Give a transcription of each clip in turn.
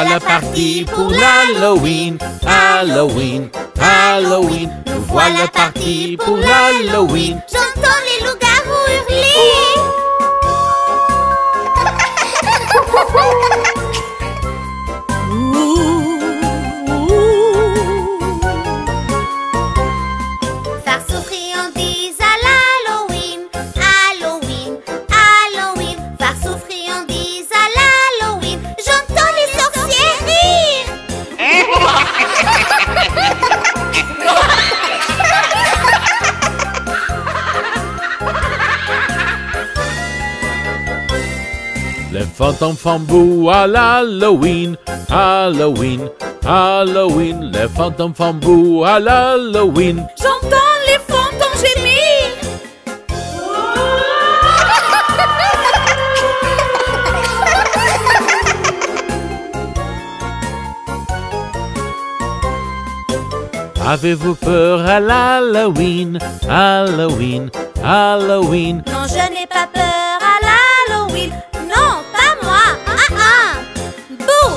voilà partis pour l'Halloween, Halloween, Halloween. Nous voilà partis pour l'Halloween. J'entends les loups-garous hurler. Farce aux friandises à l'Halloween, Halloween, Halloween. Farce aux friandises à l'Halloween. J'entends les sorciers rire. Les fantômes font boue à l'Halloween, Halloween, Halloween. Les fantômes font boue à l'Halloween. J'entends les fantômes gémir. Avez-vous peur à l'Halloween, Halloween, Halloween? Non, je n'ai pas peur à l'Halloween. Non, pas moi. Bouh.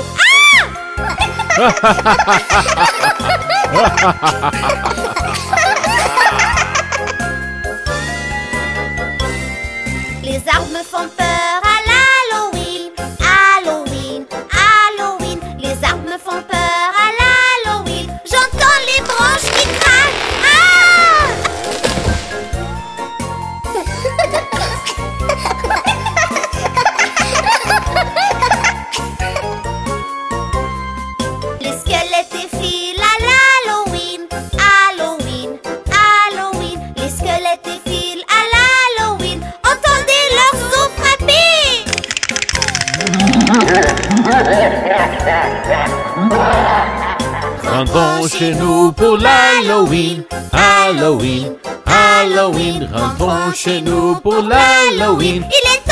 Les arbres me font peur à l'Halloween, Halloween, Halloween. Les arbres me font peur à l'Halloween. J'entends les branches qui craquent. Les squelettes défilent à l'Halloween, Halloween, Halloween. Les squelettes défilent à l'Halloween. Entendez leurs os frapper. Rentrons chez nous pour l'Halloween, Halloween, Halloween. Rentrons chez nous pour l'Halloween. Il est